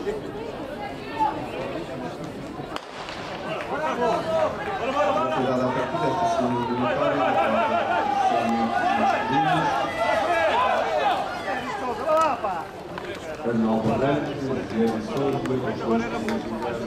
Dada a partida, esta segunda eliminatória, Arnaldo Branco, Guilherme Souza,